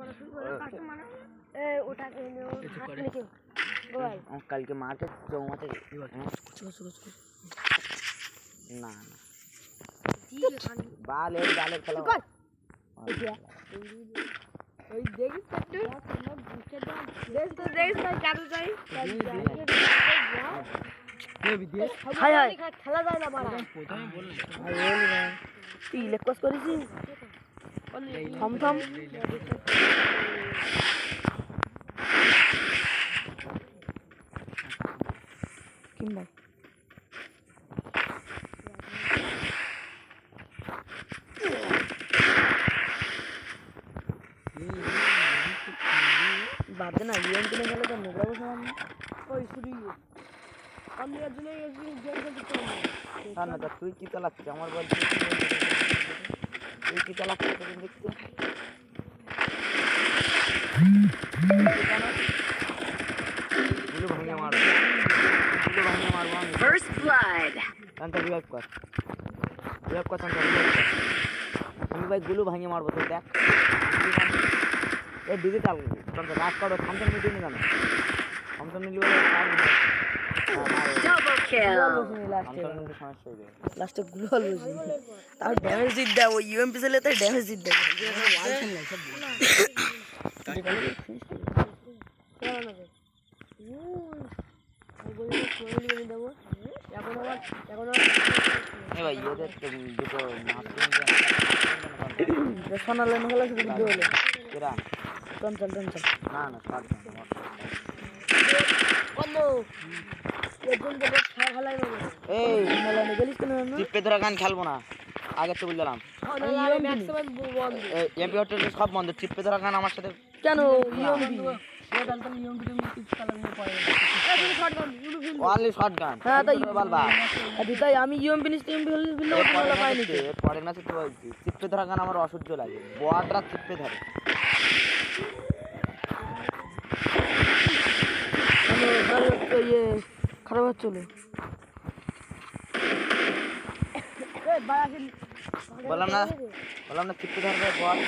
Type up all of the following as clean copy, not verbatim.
कल के मार्केट जाऊंगा तो ना बाल एक डाले चलो খেলা যায় না মারা তুই লেকস করেছিস থাম থাম কিম ভাই বাদ না ইএম কিনে গেলে তো নোংরা বসাম ওই শুধু আমি এর জন্য গেম খেলতে না না তুই কি চালাচ্ছিস আমার বল তুই কি চালাচ্ছিস দেখতে গুলো ভাঙে মারবো আমি ফার্স্ট ব্লাড তান্তা রিভাইভ কর তান্তা রিভাইভ কর আমি ভাই গুলো ভাঙে মারবো তো দেখ এই ডিজিটাল তান্তা রাত করো থামথাম মিটিং না জানো থামথাম মিলি বলে ডাবল কিল লাস্টে গুলো বসে তার ড্যামেজ দিত দাও ওই ইউএমপি চলে তো ড্যামেজ দিত দাও ওয়াল খেল না সব খেলবো না আগে তো বললাম সব বন্ধ চিপে ধরা গান আমার সাথে কেন আমি পরের ম্যাচে তো চিপে ধরা গান আমার অসহ্য লাগে বড়রা চিপে ধরে খারাপ হচ্ছিল বললাম না চিপে ধরবে বল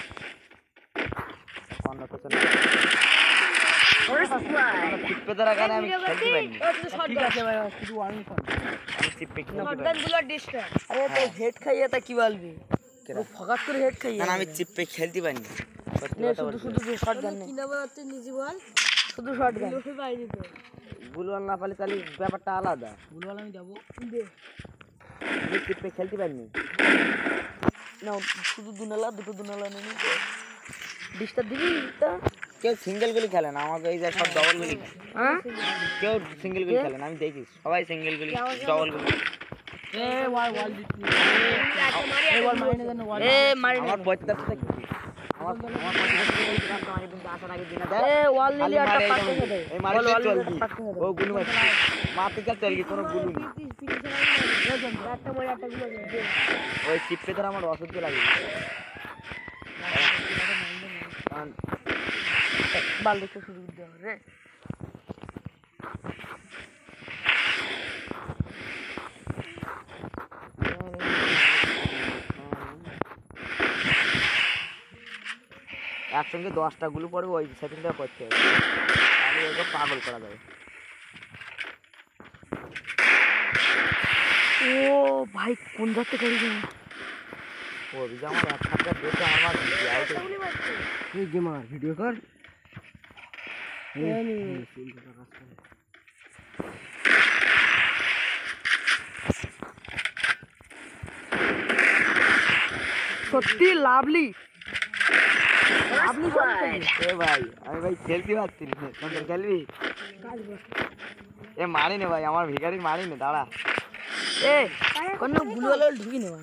চিপে ধরা গান আমি খেলতে পারিনি ঠিক আছে ভাই শুধু ওয়ার্নিং কর আমি চিপে খেলতে পারি আরে তো হেড খাইয়ে তা কি বলবি ফকাত করে হেড খাইয়ে না আমি চিপে খেলতে পারিনি শুধু শটগান নেই কিনা বলতে নিজে বল শুধু শটগান পাইনি তো গুলওয়াল না পালে তাহলে ব্যাপারটা আলাদা গুলওয়াল আমি দেব দে চিপে খেলতে পারিনি না শুধু দুটো দুনালা নেই ডিস্টার্ব দিবি তা কেউ সিঙ্গেল গুলি খেলে না আমাকে এই যে সব ডবল গুলি হ্যাঁ কেউ সিঙ্গেল গুলি খেলে না আমি দেখি সবাই সিঙ্গেল গুলি ডবল গুলি এ ওয়াল দিচ্ছি এ ওয়াল মারিনে দেন ওয়াল এ মারিনে আমার বয়সটা কি আমার আসার আগে দিনা দে এ ওয়াল নিলি একটা পাটকে দে এই মারি চলবি ও গুলি মারতে যা চলবি কোনো গুলি নেই একটা মারি একটা গুলি দে ওই চিপে ধর আমার অসহ্য লাগে বাল দেখতে শুরু করে রে একসঙ্গে 10টা গুলো পড়বে ওই সেকেন্ডটা করতে হবে তাহলে ওকে পাগল করা যাবে ও ভাই কোন যাচ্ছে করি না ও বিজা আমার এক হাতটা দেখে আমার তুই গেমার ভিডিও কর সত্যি লাভলি ভাই আমি ভাই খেলতে পারছি না খেলবি এ মারিনি ভাই আমার ভিখারি মারিনি দাঁড়া এ কোনো গুলওয়ালা ঢুকি নেব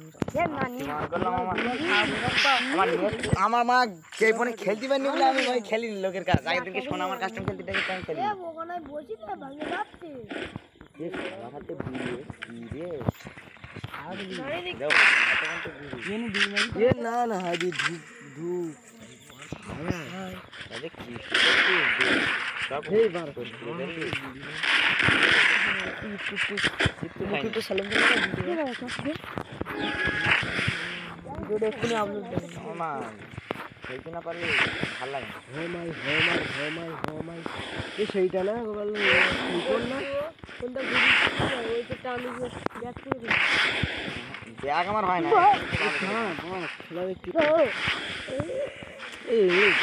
আমার মা কে ফোনে খেলতে পারিনি বলে আমি ভাই খেলিনি লোকের কাছে আগের দিনকে শোনা আমার কাস্টম খেলতে দেখে আমি খেলি ওখানে বসি তো ভাঙে যাচ্ছে এ হাতে বিয়ে রে না না হাজি ধূপ ধূপ আরে কি সব এই বার করে तो सलम वीडियो अपलोड খেলতে না পারলে ভালো লাগে না। এ সেইটা না গোপাল না কোনটা ওই তো টানি ব্যাট করে দিই ব্যাগ আমার হয় না। খেলা দেখতে এই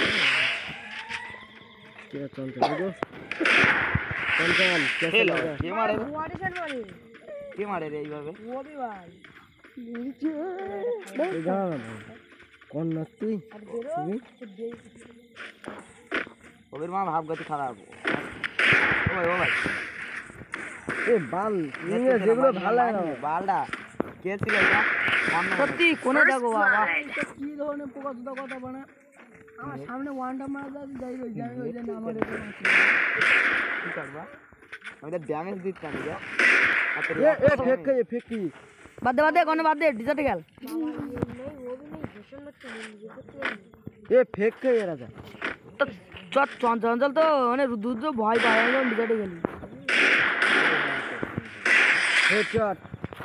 কে চলতে গো চল খেলো কে মারে ওয়ারে শট মারে কে মারে রে এইভাবে ওবি ভাই নিচে না কোন নাস্তি তুমি ওবের মা ভাবগতি খারাপ। ও ভাই এ বাল যেগুলো ভালো লাগে না বালটা কে ছিল এটা সত্যি কোনে দেখো বাবা কি ধরনের পোকা জুতা কথা বানা আমার সামনে ওয়ানটা মারা যাই ওই যে আমার এটা কি করবা আমি তো ড্যামেজ দিতাম যা এ ফেক খাই বাদ দে কোনে বাদ দে ডিজার্ট গেল এ ফেক খাই রাজা তো চঞ্চল তো মানে দুধ ভয় পায় না ডিজার্টে গেলি হেডশট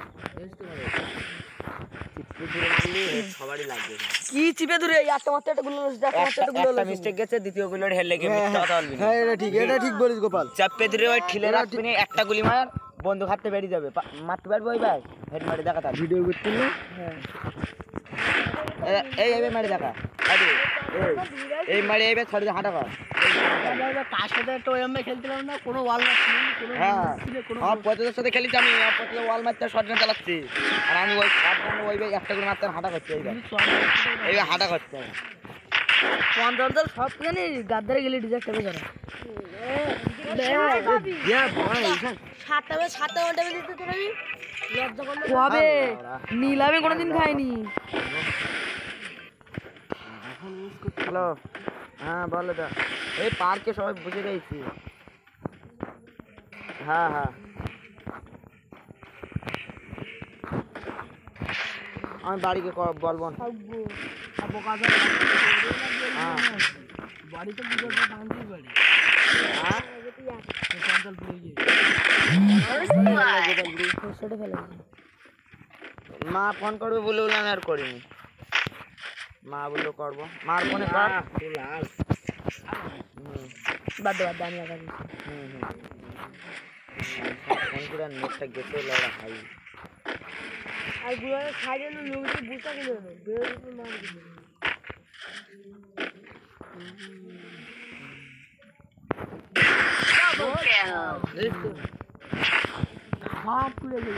সবারই লাগবে কি চিপে ধরে একটা মাত্র একটা গুলো একটা মিস্টেক গেছে দ্বিতীয় গুলোর হেলে গিয়ে মিথ্যা কথা বলবি হ্যাঁ এটা ঠিক বলিস গোপাল চাপে ধরে ওই ঠিলে রাখবি না একটা গুলি মার বন্ধু হাতে বেরিয়ে যাবে মারতে পারবো ওই ভাই হেড মারি দেখা তার ভিডিও করতে না হ্যাঁ এই মারি দেখা আরে এই মারি এই ছাড়ি হাঁটা কর কার সাথে তো এমএ খেলছিলাম না কোনো ওয়াল মারছিলাম কোনো হ্যাঁ পঁচাদের সাথে খেলি আমি পঁচাদের ওয়াল মারতে শটগান চালাচ্ছি আর আমি ওই শটগান ওই একটা করে মারতে হাঁটা করছি এই হাঁটা করছে পঞ্চল সব জানি গাদ্দারে গেলে ডিজার্ট হবে যারা কবে নীলামি কোনোদিন খাইনি হ্যালো হ্যাঁ বলো দা এই পার্কে সবাই বুঝে গেছি হ্যাঁ আমি বাড়িকে বলবো না বাড়িতে মা ফোন করবে বলে আমি আর করিনি মা বললো করবো মার ফোনে কর বাদ আমি লাগাবি ফোন করে নেটটা গেছে লড়া খাই আর গুলো খাইলে লোক বুঝতে গেল বেরোতে মার দিল ভাগ করে গেল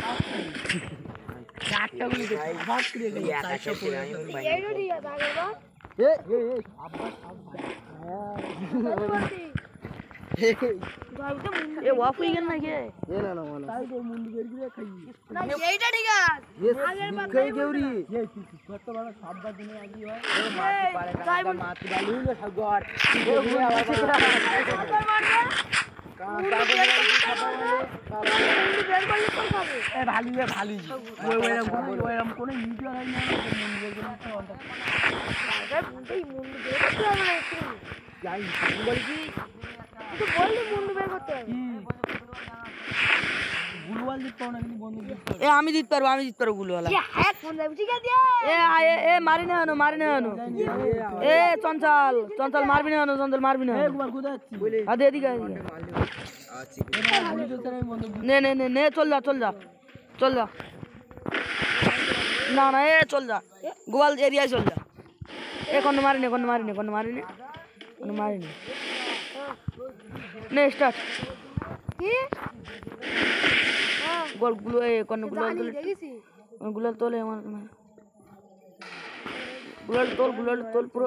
চারটা গুলি ভাগ করে গেল চারটা পড়ে এইটা ঠিক আছে আগের বার আব্বা সব ভাই এ ওয়াফ হয়ে গেল নাকি এ না তাই তো মুন্ডু বের করে খাই না এইটা ঠিক আছে আগের বার খাই গৌরি এই কত বড় সাববা দিনে আগি হয় ও মারতে পারে না মারতে বালু না সাগর আমি জিত পারবো গুলওয়ালা মারি না এ চঞ্চল মারবি না আদে এদিকে নে চল যা না এ চল যা গোয়াল এরিয়ায় চল যা এ কোনো মারিনি নে স্টার্ট কি গোলগুলো এ কোন গুলো তোলে আমার গুলাল তোল পুরো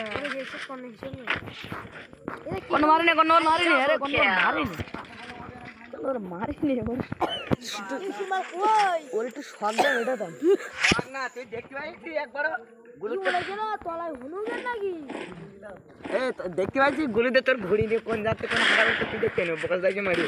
কোনো মারিনি আরে কোনো মারিনি ওর মারিনি ওর ওর একটু শখ দেয় এটা দাম না তুই দেখতে পাইছিস একবার দেখতে পাচ্ছিস গুলিতে তোর ঘুড়ি দিয়ে কোন যাচ্ছে কোন হাঁটা করতে তুই দেখতে নেব বোকাস দাইকে মারি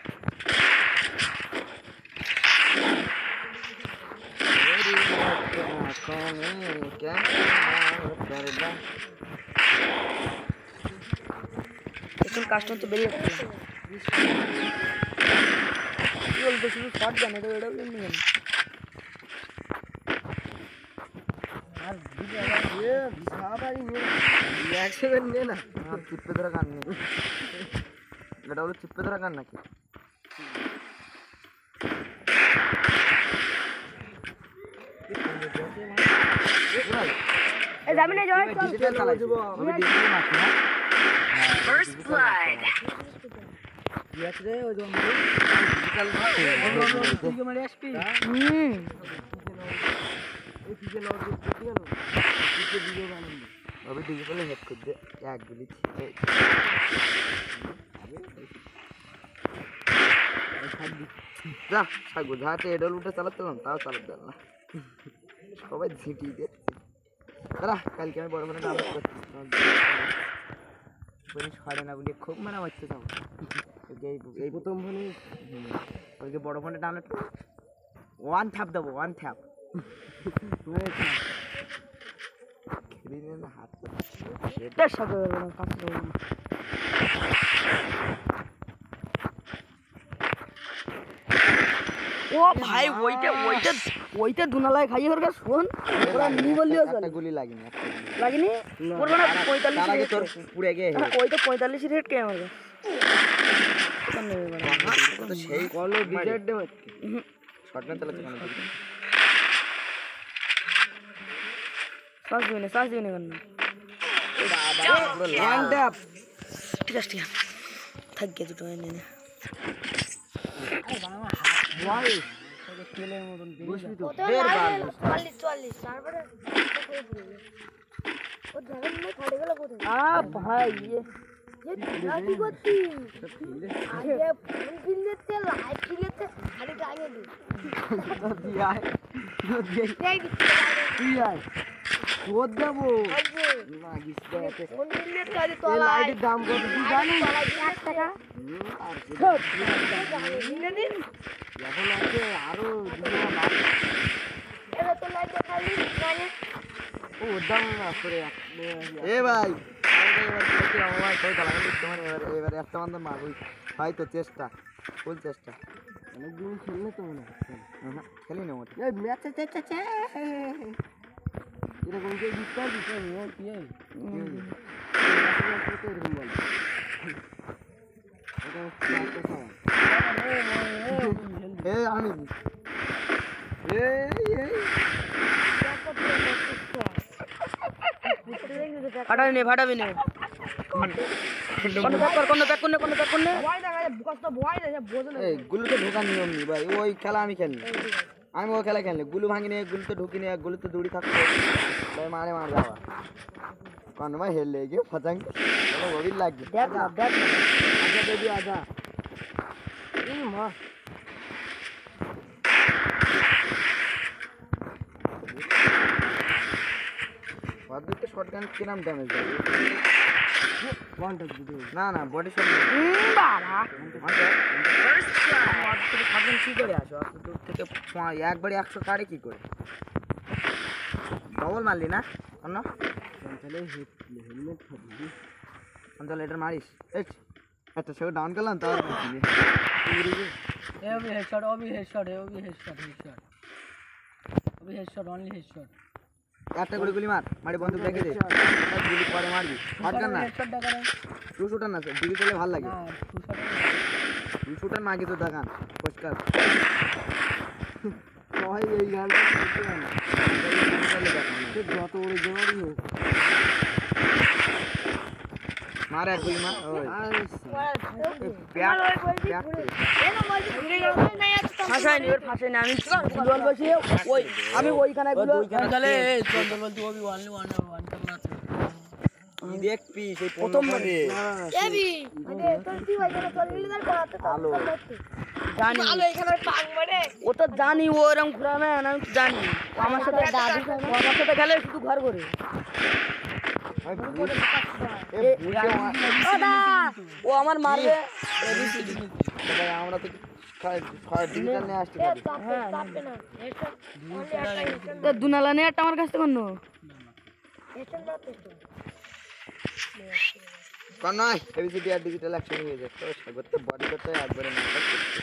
এখন কাস্টমার তো বেরিয়ে যাচ্ছে কি বলতো শুধু শট গান এটা এটাও কেমনি গান আর চিপ্পে ধরা গান নেই এটা হলো চিপ্পে ধরা গান নাকি First blood. अभी डिजिटल हेड कर दे एक गुली जा सागु जाते एडल उठे চালাচ্ছিলাম তাও চালাতে দিল না সবাই ঝিটি দিচ্ছে দাঁড়া কালকে আমি বড় বড় ডাউনলোড করছি বলি ছাড়ে না বলি খুব মারা হচ্ছে তো এই প্রথম ফোনে ওইকে বড় ফোনে ডাউনলোড ওয়ান থ্যাপ দেবো ওয়ান থ্যাপ হাত এটা সাথে কাছে ও ভাই ওইটা দুনালায় খাইয়ে ওর কাছে শোন ওরা নি বললিও চলে একটা গুলি লাগেনি ওর না 45 তার আগে তোর পুড়ে গিয়ে ওই তো 45 রেট কে আমার কাছে তো সেই কলে বিজেট দে শটগান চালাতে কেন শ্বাস দিনে কেন পুরো ল্যান্ড আপ ঠিক আছে থাক গে দুটো এনে নে ভাই তেলের মতন বুঝবি তো 44 তারপরে ও জায়গা নিয়ে ফাটে গেল কোথায় ভাই রাতি করতি আগে ফোন কিনতে লাইট কিনতে আরে গায়ে দি দিয়াই তুই আয় তোর দেবো না গিসতে ফোন কিনতে আরে তো লাইটের দাম কত তুই জানিস 1 টাকা আর কিনে দিন এখন আছে আরো দুটো লাখ এরা তো লাইট খালি মানে ও দাম না করে এ ভাই আমার কই চালানো তোমার এবারে একটা বান্দা মারবই হয়তো চেষ্টা ফুল চেষ্টা অনেকদিন খেললে তো মনে হচ্ছে খেলি না মত এই ম্যাচে চেষ্টা এরকম যে জিততে দিতে ও কি এরকম বল এ আমি ফাটাবি নে গুলুতে ঢোকার নিয়ম নেই ভাই ওই খেলা আমি খেলি আমি ওই খেলা খেলি গুলু ভাঙি নিয়ে গুলুতে ঢুকি নিয়ে গুলুতে দৌড়ি থাকতো ভাই মারে মার যাওয়া কন ভাই হেলে গিয়ে ফটাং গভীর লাগবে দেখ না আজা দেবি আজা মা বাদুকে শটগান কিরাম ড্যামেজ দেয় না না বডি শট বাবা শটগান কি করে আসো এত দূর থেকে একবারে 100 কারে কি করে ডবল মারলি না অন্য তাহলে হেলমেট থাকবি তাহলে এটা মারিস একটা সেও ডাউন করলাম তাও अभी हेडशॉट ओनली हेडशॉट একটা গুলি মার মারি বন্ধু রেখে দে গুলি পরে মারবি শটগান না টু শুটার না ডিজিটালে ভালো লাগে টু শুটার না আগে তো দেখান পরিষ্কার সবাই এই গানটা করতে না যত ওরে জোরই হোক মার এক গুলি মার ওই আমি ওইখানে দেখ পি সেই প্রথম এবি মানে তোর কি ভাই তোর লিলে দাঁড় করাতে জানি ও তো জানি ও এরকম ঘুরাবে না আমি জানি আমার সাথে খেলে শুধু ঘর করে ও আমার মারবে আমরা তো ডিজিটাল নিয়ে আসতে পারি দুনালা নিয়ে একটা আমার কাছ থেকে অন্য নয় এবিসিডি আর ডিজিটাল একসঙ্গে হয়ে যাচ্ছে করতে বডি করতে একবারে নাটক করতে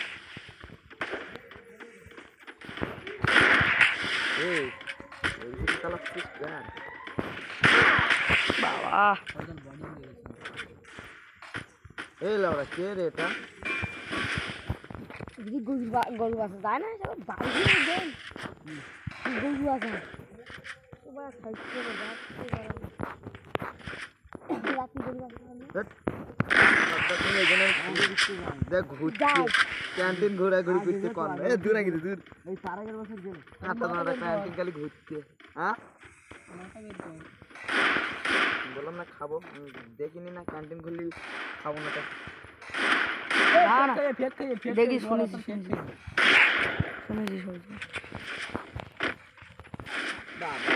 এই এবিসিডি চালাচ্ছিস কেন বাবা এই লাউড়া কে রে এটা যদি গরু আছে যায় না সব বাড়ি দেন গরু আছে সবাই খাইছে রাতি গরু আছে দেখ ঘুরছে ক্যান্টিন ঘোরাঘুরি করতে কর এই দূর আগে দূর এই 4 বছর গেল আপনারা ক্যান্টিন খালি ঘুরতে হ্যাঁ বললাম না খাবো দেখিনি না ক্যান্টিন খুললি খাবো না দেখি শুনেছি বাবা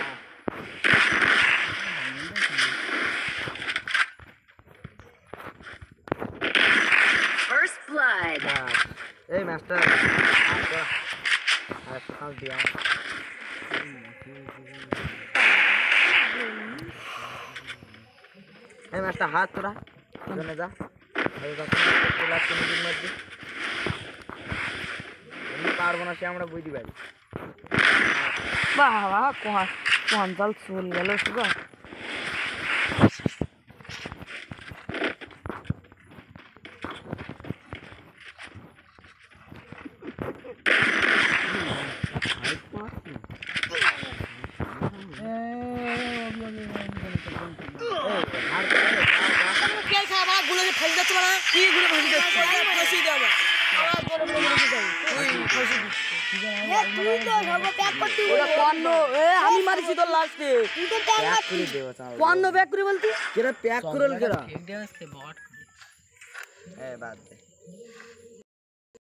First blood. এই মাস্টার দিয়া এই মাস্টার হাত তোরা জনে যা পারবো না সে আমরা বুঝতে পারি বাবা কোন জল চল গেল সুগা আমি মারিছি তোর লাস্টে পণ্য ব্যাক করে বলতি কেরা প্যাক করল কেরা বাদ দে